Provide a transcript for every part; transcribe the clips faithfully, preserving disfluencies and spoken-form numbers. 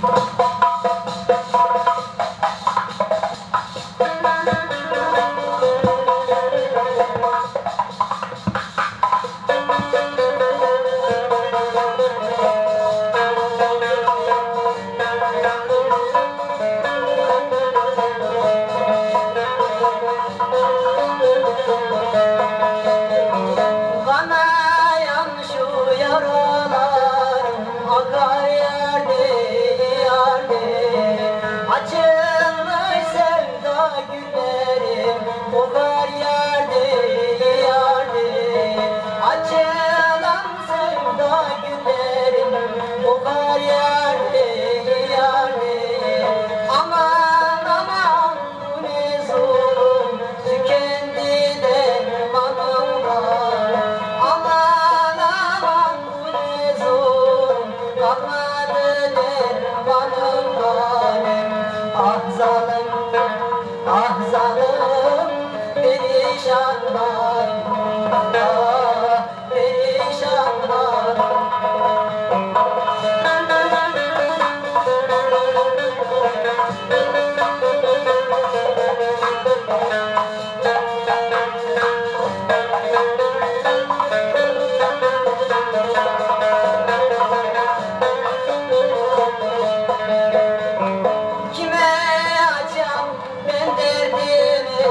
Kanayan şu yaralarım akar yerde yerde. Açılmış sevda güllerim kokar yerde yerde. Açılan sevda güllerim kokar yerde yerde. Aman aman bu ne zulüm, tükendi dermanımlar. Aman aman bu ne zulüm, kalmadı dermanımlar. Ah zalim, ah zalim, perişanlar, ah perişanlar. Kime açam ben derdimi,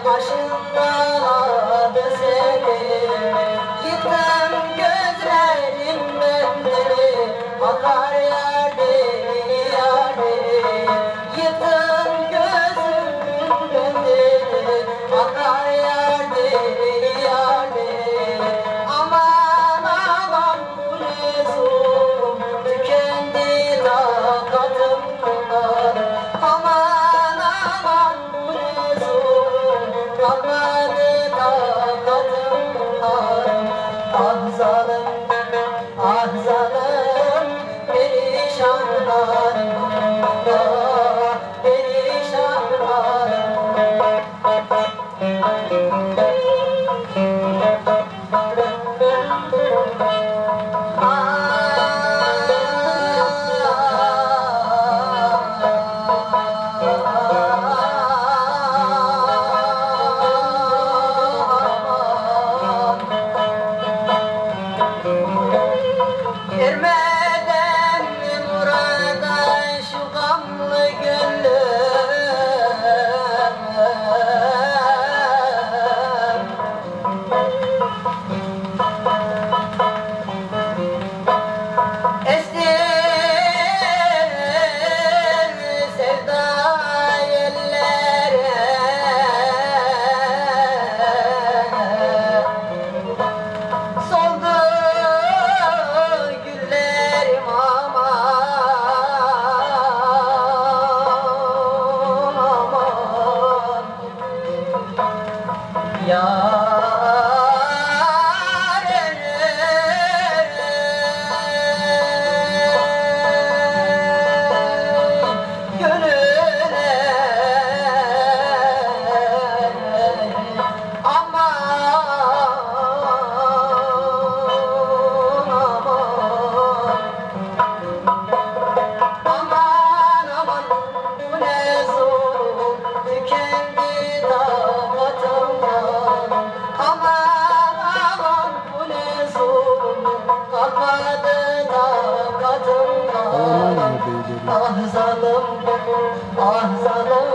aşıladı seni. Yıktın gözlerim bendeni, akar yerde yerde. Yıktın gözüm bendeni, akar yerde yerde. Aman aman bu ne zulüm, tükendi takatım var. Aman aman bu ne zulüm, kalmadı takatım var. Ah zalim, ah zalim, perişanlar, ah perişanlar. Ermeden murada şu gamlı gönlüm. Estir sevda yellere. Soldu güllerim aman aman. Yâr gönüle aman aman. Aman aman bu ne zulüm, tükendi takatımdan. Aman aman bu ne zulüm, kalmadı takatımdan. Ah zalim, ah zalim.